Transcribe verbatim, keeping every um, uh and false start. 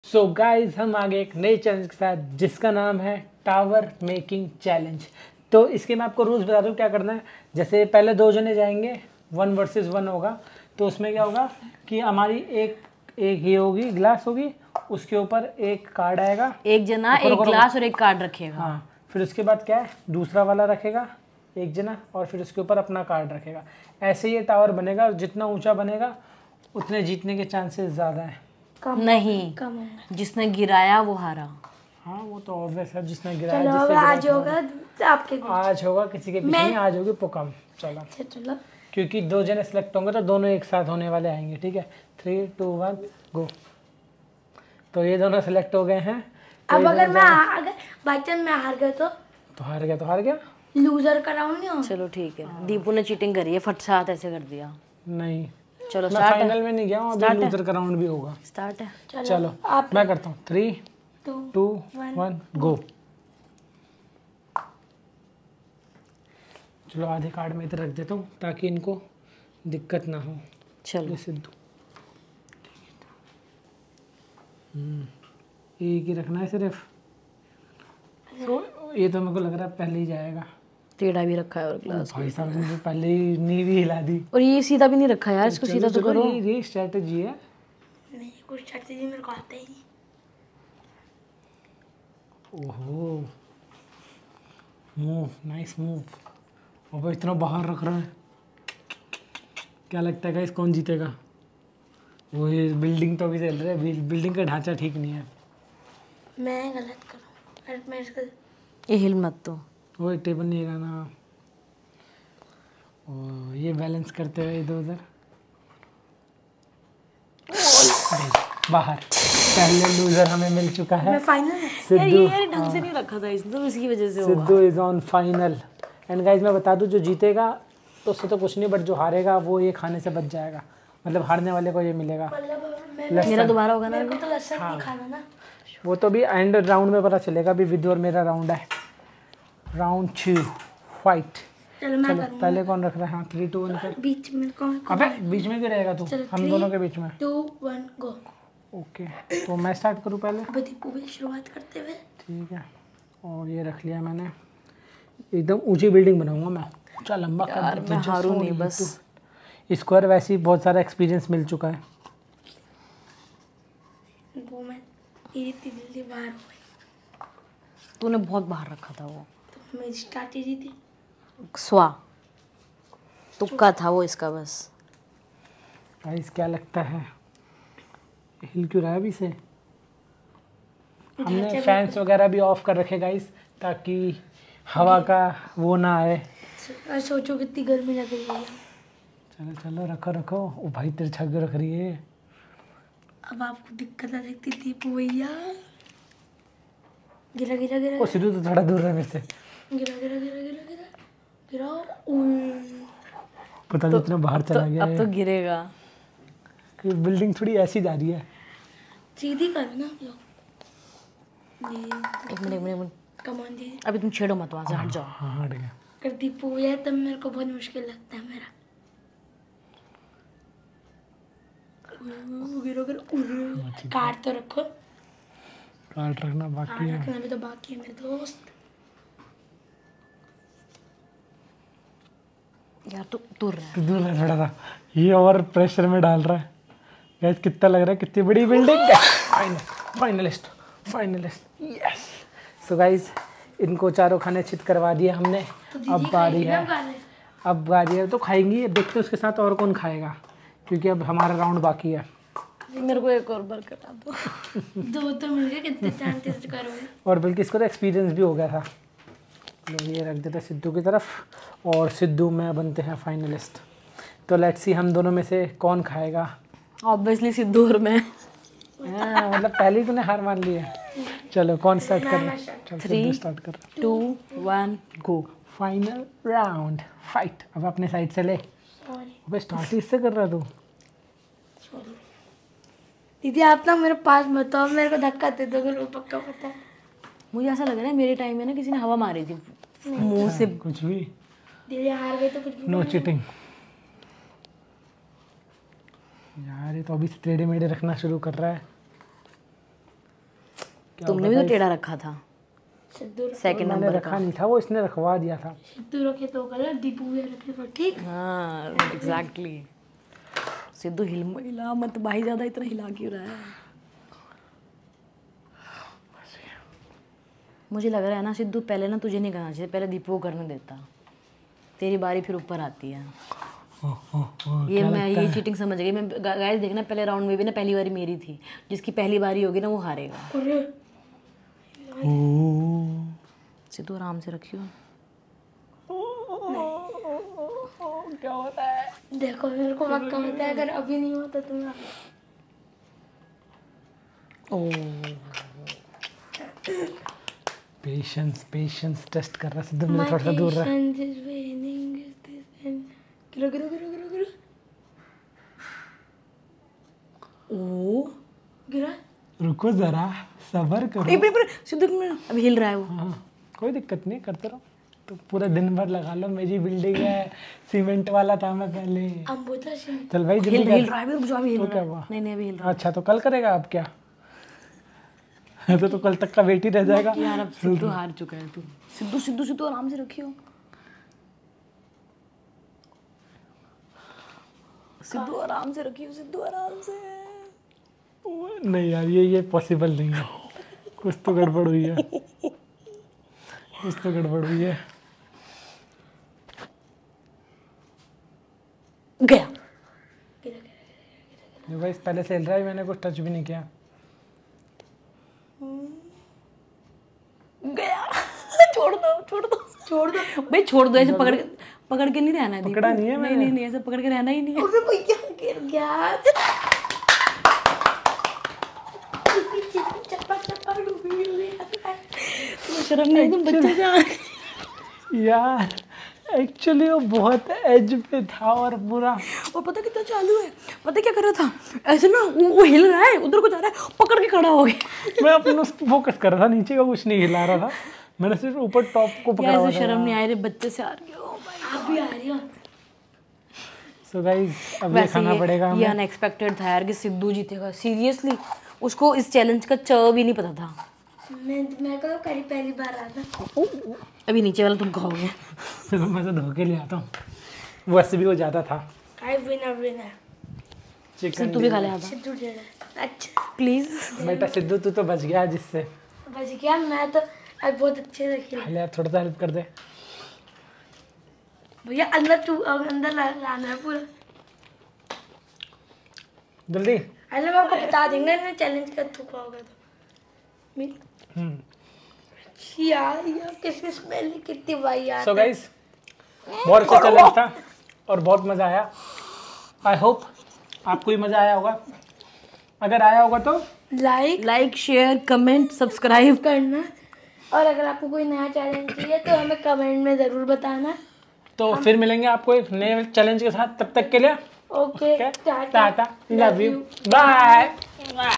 सो so guys हम आगे एक नए चैलेंज के साथ जिसका नाम है टावर मेकिंग चैलेंज। तो इसके मैं आपको रूल्स बता दूँ क्या करना है। जैसे पहले दो जने जाएंगे, वन वर्सेस वन होगा। तो उसमें क्या होगा कि हमारी एक एक ये होगी, ग्लास होगी, उसके ऊपर एक कार्ड आएगा, एक जना एक ग्लास और एक कार्ड रखेगा। हाँ, फिर उसके बाद क्या है, दूसरा वाला रखेगा एक जना और फिर उसके ऊपर अपना कार्ड रखेगा। ऐसे ये टावर बनेगा और जितना ऊंचा बनेगा उतने जीतने के चांसेस ज़्यादा हैं। कम नहीं, कम जिसने गिराया वो हारा। हाँ वो तो ऑब्वियस है, जिसने गिराया। चलो जिससे आज होगा आपके बीच। आज होगा किसी के बीच नहीं, आज होगी पुकम। चलो चलो, क्योंकि दो जने सेलेक्ट होंगे तो दोनों एक साथ होने वाले आएंगे। ठीक है, थ्री टू वन गो। तो ये दोनों सेलेक्ट हो गए हैं। तो अब अगर मैं अगर बाई चांस मैं हार गया तो तो हार गया तो हार गया, लूजर का राउंड नहीं हो। चलो ठीक है, दीपू ने चीटिंग करी है, फट साथ ऐसे कर दिया। नहीं चलो मैं फाइनल में नहीं गया हूँ, अभी लूजर का राउंड भी होगा। स्टार्ट है। चलो, चलो आप मैं करता हूँ, three two two one go. चलो आधे कार्ड में इधर रख देता हूँ ताकि इनको दिक्कत ना हो। चलो सिद्धू एक ही रखना है सिर्फ। तो ये तो मेरे को लग रहा है पहले ही जाएगा। टेढ़ा भी रखा है और ग्लास, भाई साहब ने पहले ही नी भी हिला दी। और ये सीधा भी नहीं रखा यार, इसको सीधा तो करो। ये ये स्ट्रेटजी है। नहीं, कुछ स्ट्रेटजी मेरे को आता ही नहीं। ओहो, मूव, नाइस मूव। और इतना बाहर रख रहा है, क्या लगता है गाइस कौन जीतेगा? वो ये बिल्डिंग तो अभी चल रहा है, बिल्डिंग का ढांचा ठीक नहीं है। मैं गलत करूँ, अरे मैं इसका ये हिल मत तो। वो टेबल नहीं हिलाना। और ये बैलेंस करते हुए इधर उधर बाहर। पहले लूजर हमें मिल चुका है। मैं फाइनल है। यार ये यार ढंग से नहीं रखा था इसने, तो इसकी वजह से होगा। Sidhu is on final. And guys मैं बता दूं, जो जीतेगा तो उससे तो कुछ नहीं, बट जो हारेगा वो ये खाने से बच जाएगा। मतलब हारने वाले को ये मिलेगा। मतलब मेरा दोबारा होगा ना, मेरे को तो लहसुन नहीं खाना ना। वो तो भी एंड राउंड में पता चलेगा। अभी विद्यु और मेरा राउंड है, राउंड टू फाइट। चलो मैं चलो पहले कौन रख रहा है? हाँ थ्री टू वन कर। बीच में कौन? अबे बीच में क्यों रहेगा तू? हम दोनों के बीच में। To one go. ओके तो मैं स्टार्ट करूँ पहले? अब दीपू भी शुरुआत करते हुए। ठीक है, और ये रख लिया मैंने। एकदम ऊंची बिल्डिंग बनाऊंगा मैं, ऊंचा लंबा यार मैं हारूं नहीं बस। स्क्वायर वैसे ही बहुत सारा एक्सपीरियंस मिल चुका है। वो मैं इतनी जल्दी बाहर हो गई। तूने बहुत बाहर रखा था वो। तो मेरी स्ट्रैटेजी थी। स्वा तुक्का था वो इसका बस। गाइस क्या लगता है, हिल क्यों रहा है अभी से? हमने फैंस वगैरह भी ऑफ कर रखे गाइस, ताकि हवा का वो ना आए। सोचो कितनी गर्मी लग रही है। चलो चलो रखो रखो। ओ भाई तेरे छग रख रही है। अब आपको दिक्कत आ सकती थी भैया। गिरा गिरा गिरा ओ सिद्धू तो थोड़ा दूर है मेरे से। गिरा गिरा गिरा गिरा गिरा गिरा। उल पता नहीं इतना बाहर चला गया अब तो गिरेगा। ये बिल्डिंग थोड़ी ऐसी जा रही है। सीधी करो ना आप लोग। ये एक मिनट एक मिनट कमान दीजिए। अभी तुम छेड़ो मत, वहां से हट जाओ। हाँ हट गया। अगर दीपू भैया तब मेरे को बहुत मुश्किल लगता है मेरा। उल, गिरो गिरो। उल, काट तो रखो। कार्ड रखना बाकी है। रखना भी तो बाकी है मेरे दोस्त। यार तू दूर रहा है। तो दूर है थोड़ा सा, ये और प्रेशर में डाल रहा है। गाइस कितना लग रहा है, कितनी बड़ी बिल्डिंग है। Final finalist finalist yes. So guys इनको चारों खाने चित करवा दिए हमने। तो अब बारी है, अब बारी है तो खाएंगी। देखते हैं उसके साथ और कौन खाएगा, क्योंकि अब हमारा राउंड बाकी है। मेरे को एक और बार करा दो। दो तो मिल गए, कितने चांसेस करोगे? और बल्कि इसको तो एक्सपीरियंस भी हो गया था। लो ये रख देते सिद्धू की तरफ, और सिद्धू में बनते हैं फाइनलिस्ट। तो लेट्स सी हम दोनों में से कौन खाएगा। ऑब्वियसली सिद्धू और मैं। हाँ, मतलब पहले ही तूने हार मान ली है। चलो कौन स्टार्ट कर रहा है? चल सिद्धू स्टार्ट कर। Two one go. Final round fight. अब अपने साइड से ले। अबे स्टार्ट इससे कर रहा तू। दीदी आप ना मेरे पास मत आओ, मेरे को धक्का दे दोगे वो पक्का पता है। मुझे ऐसा लग रहा है मेरे टाइम में ना किसी ने हवा मारी थी मुंह से। कुछ भी दीदी हार गई तो कुछ भी नो चीटिंग। यार ये तो अभी से टेढ़े मेढ़े रखना शुरू कर रहा है। तुमने भी तो टेढ़ा रखा था सिद्धू सेकंड मैंने नंबर रखा का। नहीं था, वो इसने रखवा दिया था। सिद्धू रखे तो गलत, दीपू भी रखे तो ठीक। हाँ एग्जैक्टली। सिद्धू हिल हिला मत भाई, ज्यादा इतना हिला क्यों रहा है? मुझे लग रहा है ना सिद्धू, पहले ना तुझे नहीं करना चाहिए, पहले दीपू को करने देता, तेरी बारी फिर ऊपर आती है। ये मैं ये चीटिंग समझ गई मैं। गाइस देखना पहले राउंड में भी ना पहली बारी मेरी थी, जिसकी पहली बारी होगी ना वो हारेगा। सिद्धू आराम से रखियो। क्या होता है? देखो मेरे को पक्का पता है, अगर अभी नहीं होता तो मैं पेशेंस पेशेंस टेस्ट कर रहा सिद्धू, मेरे थोड़ा सा दूर रहा। गिरो गिरो गिरो गिरो गिरो ओ गिरा। रुको जरा, सबर करो। ए, पर, पर, सिद्धू में- अभी हिल रहा है वो। हाँ, कोई दिक्कत नहीं, करते रहो। तो पूरा दिन भर लगा लो, मेरी बिल्डिंग है, सीमेंट वाला था मैं पहले। अंबुजा सिंह चल भाई जल्दी हिल कर। हिल रहा है अभी, रुक जाओ, अभी हिल तो रहा क्या है। हुआ? नहीं नहीं अभी हिल रहा अच्छा तो कल करेगा अब क्या? तो तो कल तक का वेट ही रह जाएगा। है यार। अब सिद्धू हार चुका है तू। सिद्धू सिद्धू सिद्धू आराम से रखियो। सिद्धू आराम से रखियो, सिद्धू आराम से। नहीं यार, ये ये पॉसिबल नहीं है, कुछ तो गड़बड़ हुई है, कुछ तो गड़बड़ हुई है। गया ये भाई पहले से हिल रहा है, मैंने कुछ टच भी नहीं किया। गया छोड़ दो छोड़ दो छोड़ दो भाई, छोड़ दो। ऐसे पकड़ के पकड़ के नहीं रहना है दीपू। पकड़ा नहीं है नहीं मैंने। नहीं नहीं ऐसे पकड़ के रहना ही नहीं है। अरे भैया गिर गया। चप्पा चप्पा डूबी हुई है। तुम्हें शर्म नहीं, तुम बच्चे से आ- यार एक्चुअली वो बहुत एज पे था और पूरा। और पता कितना चालू है, पता क्या कर रहा था ऐसे ना, वो, वो हिल रहा है, उधर को जा रहा है, पकड़ के खड़ा हो गया। मैं अपने उस फोकस कर रहा था, नीचे का कुछ नहीं हिला रहा था, मैंने सिर्फ ऊपर टॉप को पकड़ा यार हुआ ऐसे था। शर्म नहीं आ रही, बच्चे से आ रही हो भाई। आप भी आ रही हो। सो गाइस अब ये वैसे खाना पड़ेगा ये हमें। अनएक्सपेक्टेड था यार कि सिद्धू जीतेगा। सीरियसली उसको इस चैलेंज का च भी नहीं पता था। मैं मैं को करीब पहली बार आया था। अभी नीचे वाला तुम खाओगे। चलो मैं तो धो के ले आता हूँ, वैसे भी वो ज़्यादा था। आई विनर विनर चिकन तू भी खा ले आधा सिद्धू डेढ़। अच्छा प्लीज। बेटा सिद्धू तू तो बच गया जिससे। बच गया मैं तो। आज बहुत अच्छे से खेला पहले यार थोड़ा सा हेल्प कर दे। भैया, अंदर तू अंदर ला, लाना है पूरा। जल्दी। अरे मैं आपको बता देंगे ना, चैलेंज कर थूका होगा तो मेरी हम्म यार यार किसकी स्मेल कितनी भाई यार। सो गाइस बहुत अच्छा चैलेंज था और बहुत मज़ा आया। आई होप आपको भी मज़ा आया होगा। अगर आया होगा तो like like share comment subscribe करना, और अगर आपको कोई नया चैलेंज चाहिए तो हमें कमेंट में ज़रूर बताना। तो फिर मिलेंगे आपको एक नए चैलेंज के साथ, तब तक के लिए okay tata, love you, bye.